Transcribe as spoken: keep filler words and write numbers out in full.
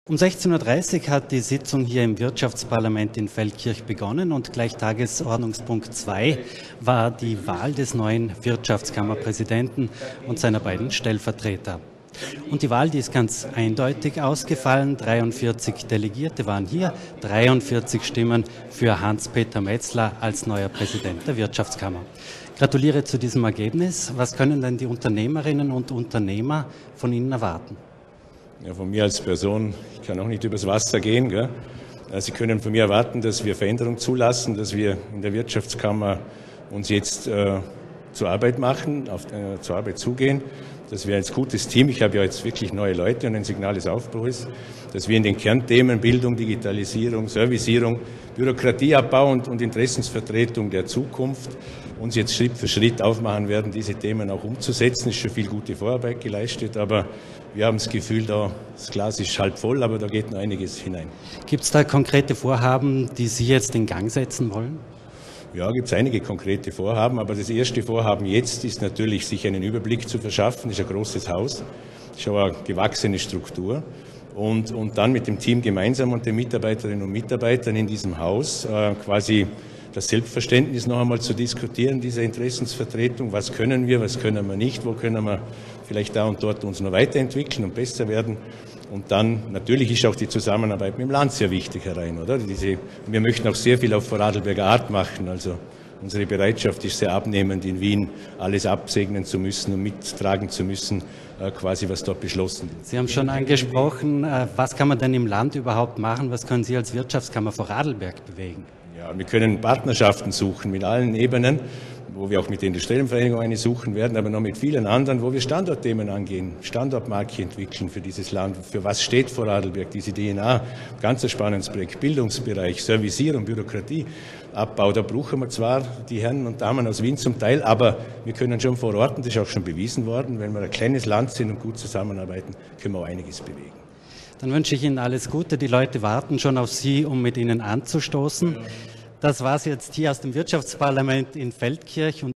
Um sechzehn Uhr dreißig hat die Sitzung hier im Wirtschaftsparlament in Feldkirch begonnen und gleich Tagesordnungspunkt zwei war die Wahl des neuen Wirtschaftskammerpräsidenten und seiner beiden Stellvertreter. Und die Wahl, die ist ganz eindeutig ausgefallen. dreiundvierzig Delegierte waren hier, dreiundvierzig Stimmen für Hans-Peter Metzler als neuer Präsident der Wirtschaftskammer. Gratuliere zu diesem Ergebnis. Was können denn die Unternehmerinnen und Unternehmer von Ihnen erwarten? Ja, von mir als Person, ich kann auch nicht übers Wasser gehen. Gell? Sie können von mir erwarten, dass wir Veränderung zulassen, dass wir in der Wirtschaftskammer uns jetzt äh, zur Arbeit machen, auf, äh, zur Arbeit zugehen, dass wir als gutes Team, ich habe ja jetzt wirklich neue Leute und ein Signal des Aufbruchs, dass wir in den Kernthemen Bildung, Digitalisierung, Servicierung, Bürokratieabbau und, und Interessensvertretung der Zukunft uns jetzt Schritt für Schritt aufmachen werden, diese Themen auch umzusetzen. Es ist schon viel gute Vorarbeit geleistet, aber wir haben das Gefühl, da, das Glas ist halb voll, aber da geht noch einiges hinein. Gibt es da konkrete Vorhaben, die Sie jetzt in Gang setzen wollen? Ja, gibt es einige konkrete Vorhaben, aber das erste Vorhaben jetzt ist natürlich, sich einen Überblick zu verschaffen. Das ist ein großes Haus, das ist aber eine gewachsene Struktur. Und, und dann mit dem Team gemeinsam und den Mitarbeiterinnen und Mitarbeitern in diesem Haus äh, quasi das Selbstverständnis noch einmal zu diskutieren, diese Interessensvertretung. Was können wir, was können wir nicht, wo können wir vielleicht da und dort uns noch weiterentwickeln und besser werden. Und dann natürlich ist auch die Zusammenarbeit mit dem Land sehr wichtig herein, oder? Diese, wir möchten auch sehr viel auf Vorarlberger Art machen. Also unsere Bereitschaft ist sehr abnehmend, in Wien alles absegnen zu müssen und mittragen zu müssen, quasi was dort beschlossen wird. Sie haben schon angesprochen, was kann man denn im Land überhaupt machen? Was können Sie als Wirtschaftskammer Vorarlberg bewegen? Ja, wir können Partnerschaften suchen mit allen Ebenen, wo wir auch mit der Industriellenvereinigung eine suchen werden, aber noch mit vielen anderen, wo wir Standortthemen angehen, Standortmarke entwickeln für dieses Land. Für was steht Vorarlberg, diese D N A? Ganz ein spannendes Projekt. Bildungsbereich, Servicierung, Bürokratie, Abbau. Da brauchen wir zwar die Herren und Damen aus Wien zum Teil, aber wir können schon vor Ort, und das ist auch schon bewiesen worden, wenn wir ein kleines Land sind und gut zusammenarbeiten, können wir auch einiges bewegen. Dann wünsche ich Ihnen alles Gute. Die Leute warten schon auf Sie, um mit Ihnen anzustoßen. Das war es jetzt hier aus dem Wirtschaftsparlament in Feldkirch.